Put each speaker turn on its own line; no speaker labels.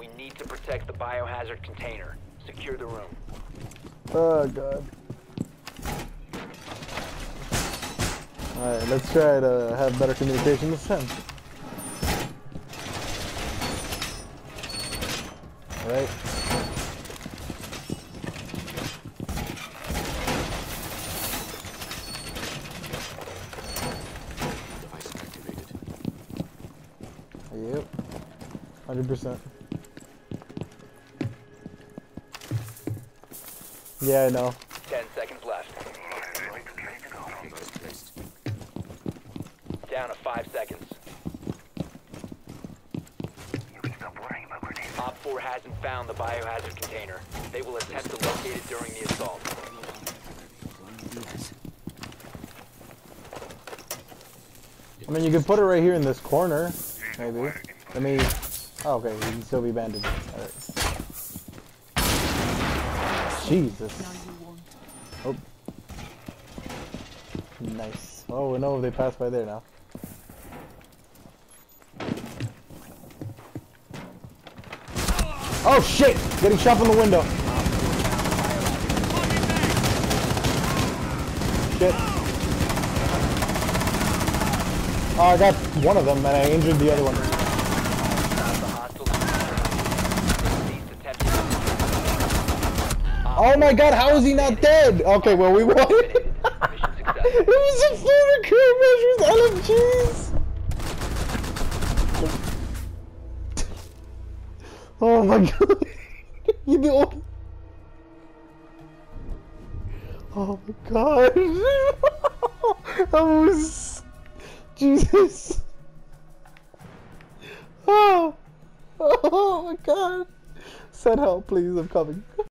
We need to protect the biohazard container. Secure the room.
Oh god. Alright, let's try to have better communication this time. Alright.
Device activated.
Yep. 100%. Yeah, I know.
10 seconds left.
Device placed.
Down to 5 seconds. Op 4 hasn't found the biohazard container. They will attempt to locate it during the assault.
I mean, you can put it right here in this corner, maybe. Let me... Oh, okay, you can still be banded. Alright. Jesus. Oh. Nice. Oh, we know if they pass by there now. Oh shit! Getting shot from the window. Shit. Oh, I got one of them and I injured the other one. Oh my god, how is he not dead? Okay, well we won. It was a full recruit measures, LMGs. Oh my god. You know. Oh my god. That was... Jesus. Oh. Oh my god. Send help, please. I'm coming.